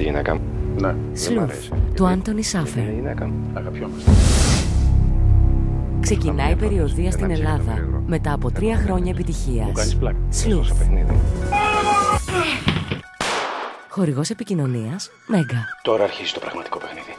τη γυναίκα μου. Ναι. Σλουθ, του Άντονι Σάφερ. Είναι η γυναίκα μου. Αγαπιόμαστε. Ξεκινάει η περιοδεία στην Ελλάδα μετά από 3 χρόνια επιτυχίας. Μου κάνεις πλάκα. Σλουθ. Στο παιχνίδι. Χορηγός επικοινωνίας Μέγκα. Τώρα αρχίζει το πραγματικό παιχνίδι.